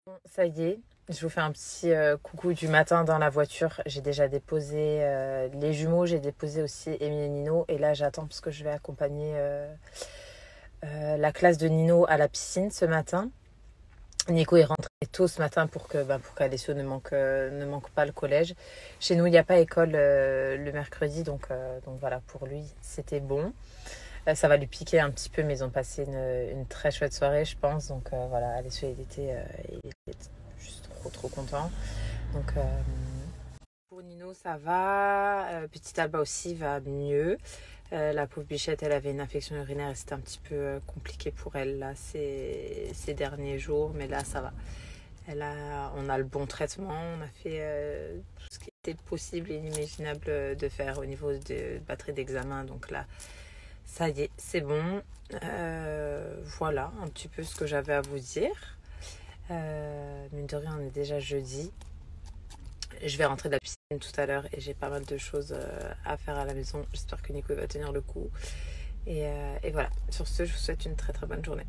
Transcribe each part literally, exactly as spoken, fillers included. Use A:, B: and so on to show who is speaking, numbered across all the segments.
A: Bon, ça y est, je vous fais un petit euh, coucou du matin dans la voiture. J'ai déjà déposé euh, les jumeaux, j'ai déposé aussi Émile et Nino. Et là, j'attends parce que je vais accompagner euh, euh, la classe de Nino à la piscine ce matin. Nico est rentré tôt ce matin pour que bah, pour qu'Alessio ne manque, euh, ne manque pas le collège. Chez nous, il n'y a pas école euh, le mercredi, donc, euh, donc voilà, pour lui, c'était bon. Euh, ça va lui piquer un petit peu, mais ils ont passé une, une très chouette soirée, je pense. Donc euh, voilà, Alessio, il était, euh, il était juste trop, trop content. Donc euh, pour Nino, ça va. Euh, Petite Alba aussi va mieux. Euh, la pauvre bichette, elle avait une infection urinaire et c'était un petit peu euh, compliqué pour elle là, ces, ces derniers jours. Mais là, ça va. Elle a, on a le bon traitement. On a fait euh, tout ce qui était possible et inimaginable de faire au niveau de batterie d'examen. Donc là, ça y est, c'est bon. Euh, voilà un petit peu ce que j'avais à vous dire. Euh, mine de rien, on est déjà jeudi. Je vais rentrer de la piscine tout à l'heure et j'ai pas mal de choses à faire à la maison. J'espère que Nico va tenir le coup. Et, euh, et voilà, sur ce, je vous souhaite une très très bonne journée.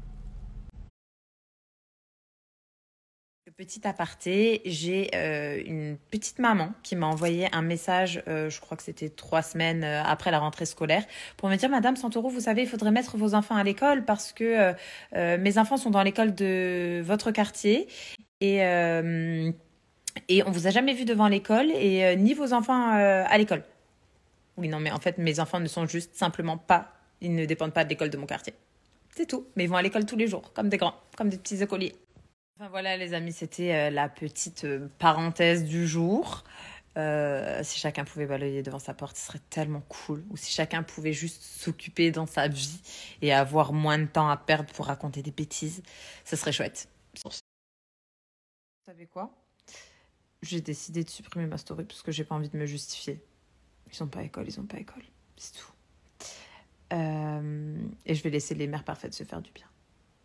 A: Petit aparté, j'ai euh, une petite maman qui m'a envoyé un message, euh, je crois que c'était trois semaines euh, après la rentrée scolaire, pour me dire: Madame Santoro, vous savez, il faudrait mettre vos enfants à l'école parce que euh, euh, mes enfants sont dans l'école de votre quartier et... Euh, Et on vous a jamais vu devant l'école et euh, ni vos enfants euh, à l'école. Oui, non, mais en fait, mes enfants ne sont juste simplement pas, ils ne dépendent pas de l'école de mon quartier. C'est tout. Mais ils vont à l'école tous les jours, comme des grands, comme des petits écoliers. Enfin voilà, les amis, c'était euh, la petite euh, parenthèse du jour. Euh, si chacun pouvait balayer devant sa porte, ce serait tellement cool. Ou si chacun pouvait juste s'occuper dans sa vie et avoir moins de temps à perdre pour raconter des bêtises, ce serait chouette. Vous savez quoi? J'ai décidé de supprimer ma story parce que j'ai pas envie de me justifier. Ils ont pas école, ils ont pas école. C'est tout. Euh, et je vais laisser les mères parfaites se faire du bien.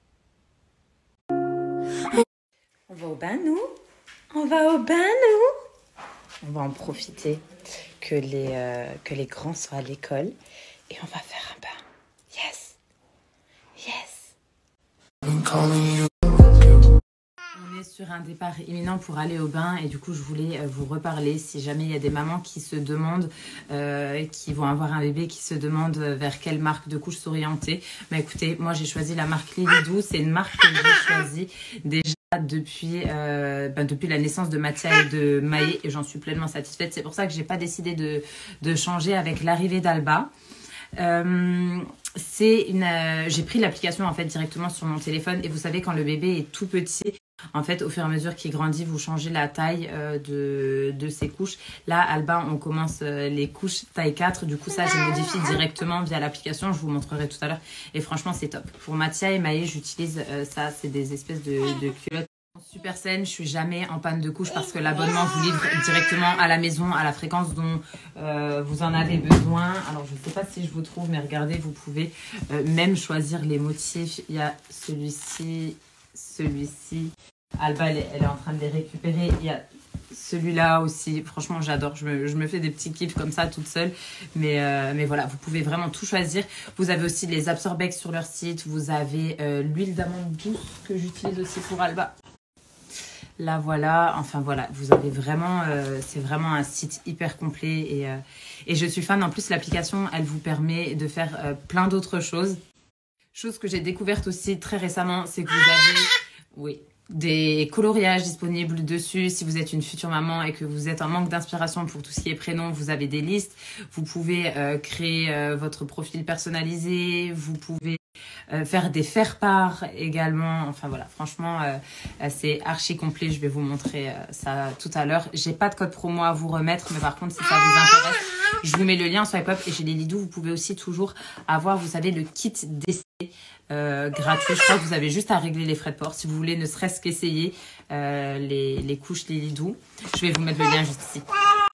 A: On va au bain, nous? On va au bain, nous? On va en profiter que les, euh, que les grands soient à l'école et on va faire un bain. Yes! Yes! I'm calling you. On est sur un départ imminent pour aller au bain et du coup je voulais vous reparler si jamais il y a des mamans qui se demandent, euh, qui vont avoir un bébé, qui se demandent vers quelle marque de couche s'orienter. Bah écoutez, moi j'ai choisi la marque Lilydou, c'est une marque que j'ai choisie déjà depuis, euh, ben depuis la naissance de Mathia et de Maë et j'en suis pleinement satisfaite. C'est pour ça que j'ai pas décidé de, de changer avec l'arrivée d'Alba. Euh, c'est une, euh, j'ai pris l'application en fait directement sur mon téléphone et vous savez quand le bébé est tout petit, en fait au fur et à mesure qu'il grandit vous changez la taille euh, de, de ses couches. Là Alba on commence euh, les couches taille quatre, du coup ça je modifie directement via l'application, je vous montrerai tout à l'heure et franchement c'est top. Pour Mathia et Maë j'utilise euh, ça, c'est des espèces de, de culottes super saine, je suis jamais en panne de couche parce que l'abonnement vous livre directement à la maison à la fréquence dont euh, vous en avez besoin. Alors je ne sais pas si je vous trouve, mais regardez, vous pouvez euh, même choisir les motifs. Il y a celui-ci, celui-ci. Alba, elle est, elle est en train de les récupérer. Il y a celui-là aussi. Franchement, j'adore. Je me, je me fais des petits kiffs comme ça toute seule. Mais, euh, mais voilà, vous pouvez vraiment tout choisir. Vous avez aussi les Absorbex sur leur site. Vous avez euh, l'huile d'amande douce que j'utilise aussi pour Alba. Là voilà, enfin voilà, vous avez vraiment, euh, c'est vraiment un site hyper complet et, euh, et je suis fan. En plus l'application, elle vous permet de faire euh, plein d'autres choses. Chose que j'ai découverte aussi très récemment, c'est que vous avez, oui, des coloriages disponibles dessus. Si vous êtes une future maman et que vous êtes en manque d'inspiration pour tout ce qui est prénom, vous avez des listes. Vous pouvez euh, créer euh, votre profil personnalisé, vous pouvez Euh, faire des faire-part également. Enfin voilà, franchement, euh, c'est archi complet. Je vais vous montrer euh, ça tout à l'heure. J'ai pas de code promo à vous remettre, mais par contre, si ça vous intéresse, je vous mets le lien en swipe up. Et chez Lilydou, vous pouvez aussi toujours avoir, vous savez, le kit d'essai euh, gratuit. Je crois que vous avez juste à régler les frais de port si vous voulez ne serait-ce qu'essayer euh, les, les couches Lilydou. Je vais vous mettre le lien juste ici.